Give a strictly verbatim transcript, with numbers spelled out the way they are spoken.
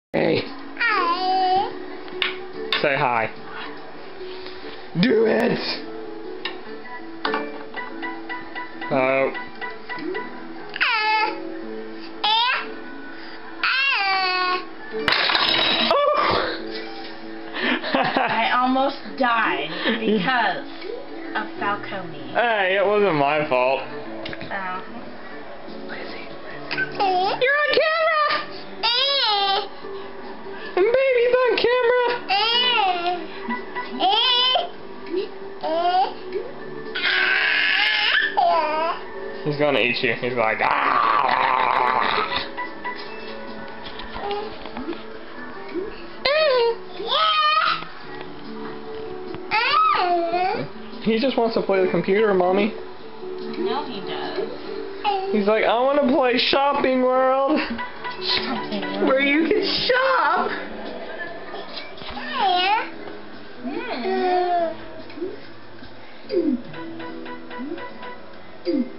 Hey. Hi. Say hi. Do it! Oh. I almost died because of Falcone. Hey, it wasn't my fault. Uh, You're on camera! And baby's on camera! He's gonna eat you. He's like, ah! He just wants to play the computer, Mommy. no, he does. He's like, I want to play Shopping World. Shopping Where you can shop. Mm. Mm.